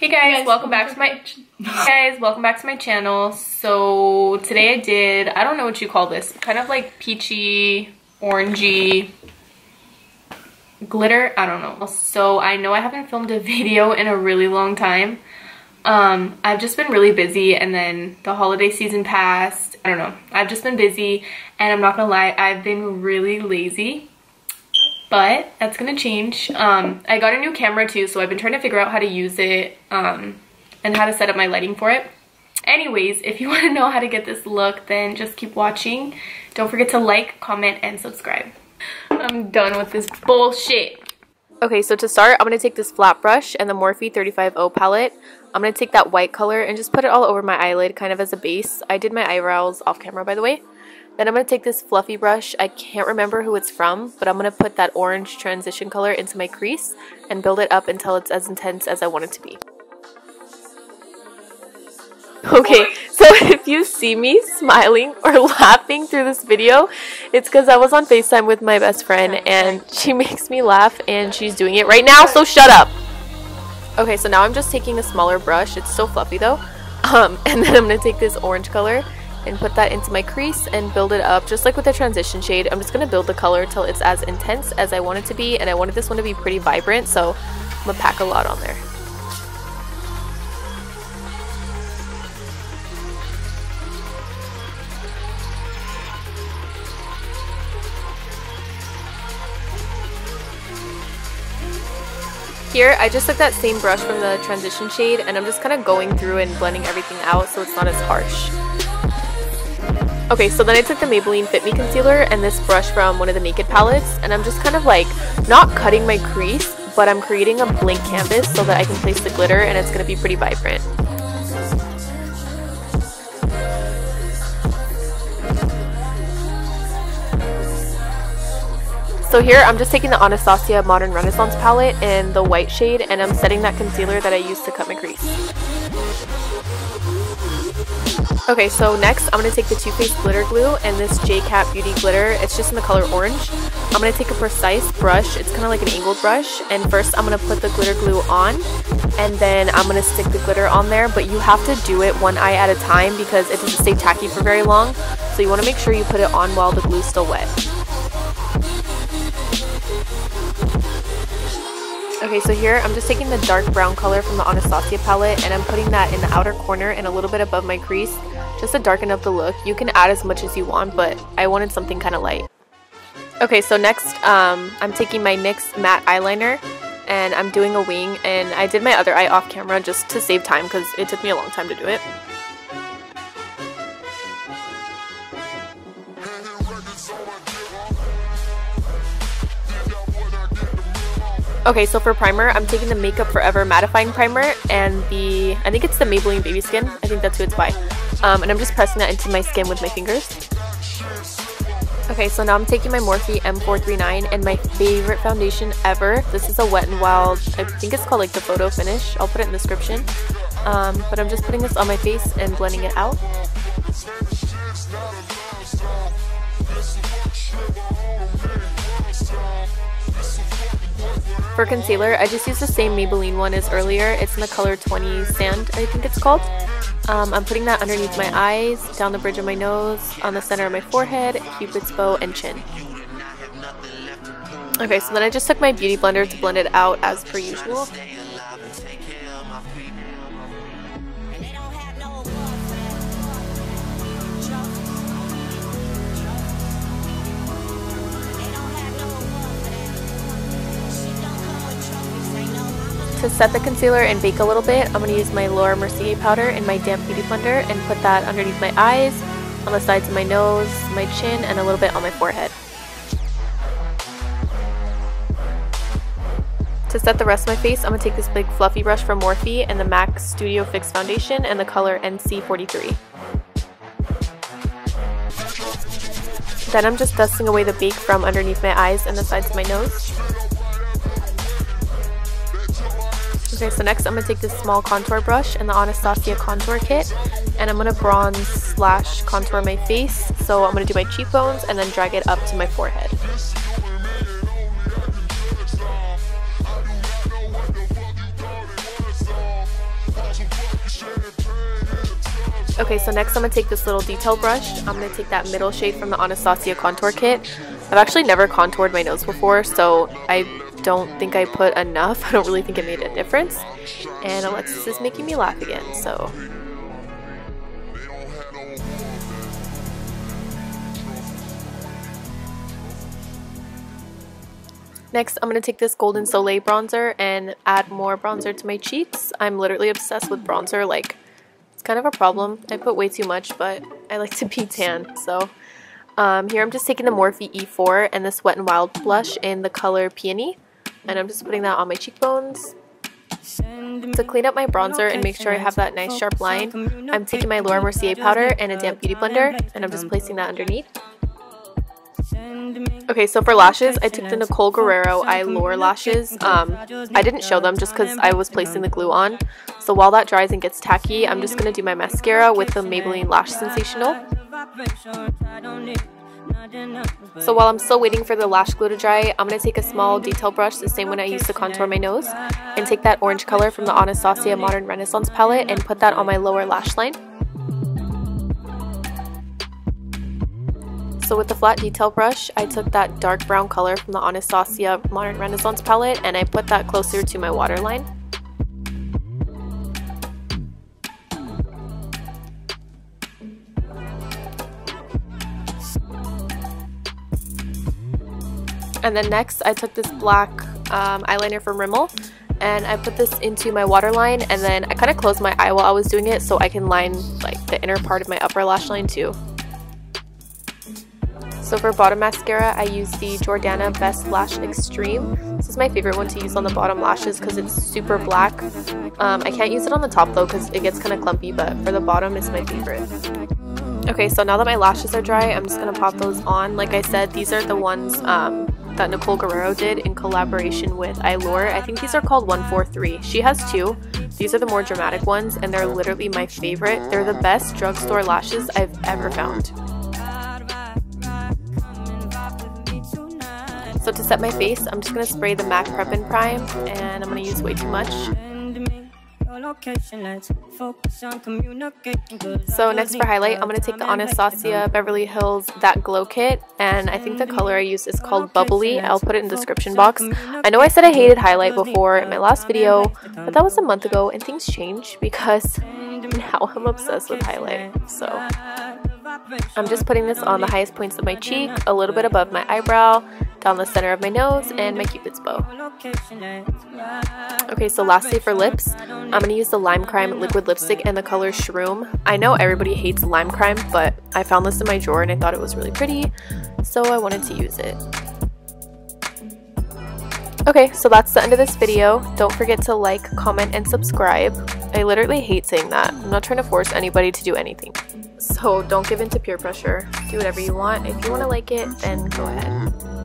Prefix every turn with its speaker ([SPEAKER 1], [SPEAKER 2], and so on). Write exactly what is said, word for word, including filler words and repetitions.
[SPEAKER 1] Hey guys, guys welcome back to my hey guys, welcome back to my channel. So today I did, I don't know what you call this, kind of like peachy, orangey glitter, I don't know. So I know I haven't filmed a video in a really long time. Um, I've just been really busy, and then the holiday season passed. I don't know, I've just been busy, and I'm not gonna lie, I've been really lazy. But that's gonna change. Um, I got a new camera too, so I've been trying to figure out how to use it um, and how to set up my lighting for it. Anyways, if you want to know how to get this look, then just keep watching. Don't forget to like, comment, and subscribe. I'm done with this bullshit. Okay, so to start, I'm gonna take this flat brush and the Morphe thirty-five oh palette. I'm gonna take that white color and just put it all over my eyelid, kind of as a base. I did my eyebrows off camera, by the way. Then I'm going to take this fluffy brush, I can't remember who it's from, but I'm going to put that orange transition color into my crease and build it up until it's as intense as I want it to be. Okay, so if you see me smiling or laughing through this video, it's because I was on FaceTime with my best friend and she makes me laugh and she's doing it right now, so shut up! Okay, so now I'm just taking a smaller brush, it's so fluffy though, um, and then I'm going to take this orange color and put that into my crease and build it up just like with the transition shade. I'm just going to build the color till it's as intense as I want it to be, and I wanted this one to be pretty vibrant, so I'm going to pack a lot on there. Here, I just took that same brush from the transition shade and I'm just kind of going through and blending everything out so it's not as harsh. Okay, so then I took the Maybelline Fit Me Concealer and this brush from one of the Naked palettes, and I'm just kind of like, not cutting my crease, but I'm creating a blank canvas so that I can place the glitter and it's going to be pretty vibrant. So here, I'm just taking the Anastasia Modern Renaissance palette in the white shade, and I'm setting that concealer that I used to cut my crease. Okay, so next I'm going to take the Too Faced Glitter Glue and this J Cat Beauty Glitter. It's just in the color orange. I'm going to take a precise brush. It's kind of like an angled brush. And first I'm going to put the glitter glue on. And then I'm going to stick the glitter on there. But you have to do it one eye at a time because it doesn't stay tacky for very long. So you want to make sure you put it on while the glue's still wet. Okay, so here I'm just taking the dark brown color from the Anastasia palette and I'm putting that in the outer corner and a little bit above my crease just to darken up the look. You can add as much as you want, but I wanted something kind of light. Okay, so next um, I'm taking my NYX matte eyeliner and I'm doing a wing, and I did my other eye off camera just to save time because it took me a long time to do it. Okay, so for primer, I'm taking the Makeup Forever Mattifying Primer and the, I think it's the Maybelline Baby Skin. I think that's who it's by. Um, and I'm just pressing that into my skin with my fingers. Okay, so now I'm taking my Morphe M four thirty-nine and my favorite foundation ever. This is a Wet n Wild, I think it's called like the Photo Finish. I'll put it in the description. Um, but I'm just putting this on my face and blending it out. For concealer, I just used the same Maybelline one as earlier. It's in the color twenty Sand, I think it's called. Um, I'm putting that underneath my eyes, down the bridge of my nose, on the center of my forehead, Cupid's bow, and chin. Okay, so then I just took my beauty blender to blend it out as per usual. To set the concealer and bake a little bit, I'm going to use my Laura Mercier powder in my damp beauty blender and put that underneath my eyes, on the sides of my nose, my chin, and a little bit on my forehead. To set the rest of my face, I'm going to take this big fluffy brush from Morphe and the MAC Studio Fix Foundation and the color N C forty-three. Then I'm just dusting away the bake from underneath my eyes and the sides of my nose. Okay, so next I'm going to take this small contour brush and the Anastasia contour kit, and I'm going to bronze slash contour my face. So I'm going to do my cheekbones and then drag it up to my forehead. Okay, so next I'm going to take this little detail brush. I'm going to take that middle shade from the Anastasia contour kit. I've actually never contoured my nose before, so I don't think I put enough. I don't really think it made a difference. And Alexis is making me laugh again, so... Next, I'm going to take this Golden Soleil bronzer and add more bronzer to my cheeks. I'm literally obsessed with bronzer. Like, it's kind of a problem. I put way too much, but I like to be tan. So um, here I'm just taking the Morphe E four and this Wet n Wild blush in the color Peony. And I'm just putting that on my cheekbones. To clean up my bronzer and make sure I have that nice sharp line, I'm taking my Laura Mercier powder and a damp beauty blender, and I'm just placing that underneath. Okay, so for lashes, I took the Nicole Guerrero Eylure lashes. Um, I didn't show them just because I was placing the glue on. So while that dries and gets tacky, I'm just going to do my mascara with the Maybelline Lash Sensational. So while I'm still waiting for the lash glue to dry, I'm going to take a small detail brush, the same one I used to contour my nose, and take that orange color from the Anastasia Modern Renaissance palette and put that on my lower lash line. So with the flat detail brush, I took that dark brown color from the Anastasia Modern Renaissance palette and I put that closer to my waterline. And then next, I took this black um, eyeliner from Rimmel and I put this into my waterline, and then I kind of closed my eye while I was doing it so I can line like the inner part of my upper lash line too. So for bottom mascara, I use the Jordana Best Lash Extreme. This is my favorite one to use on the bottom lashes because it's super black. Um, I can't use it on the top though because it gets kind of clumpy, but for the bottom it's my favorite. Okay, so now that my lashes are dry, I'm just going to pop those on. Like I said, these are the ones um, that Nicole Guerrero did in collaboration with Eylure. I think these are called one four three. She has two. These are the more dramatic ones and they're literally my favorite. They're the best drugstore lashes I've ever found. So to set my face, I'm just going to spray the MAC Prep and Prime, and I'm going to use way too much. So next for highlight, I'm going to take the Anastasia Beverly Hills That Glow Kit, and I think the color I used is called Bubbly. I'll put it in the description box. I know I said I hated highlight before in my last video, but that was a month ago, and things change because now I'm obsessed with highlight. So I'm just putting this on the highest points of my cheek, a little bit above my eyebrow, down the center of my nose, and my cupid's bow. Okay, so lastly for lips, I'm going to use the Lime Crime liquid lipstick in the color Shroom. I know everybody hates Lime Crime, but I found this in my drawer and I thought it was really pretty, so I wanted to use it. Okay, so that's the end of this video. Don't forget to like, comment, and subscribe. I literally hate saying that. I'm not trying to force anybody to do anything. So don't give in to peer pressure. Do whatever you want. If you want to like it, then go ahead.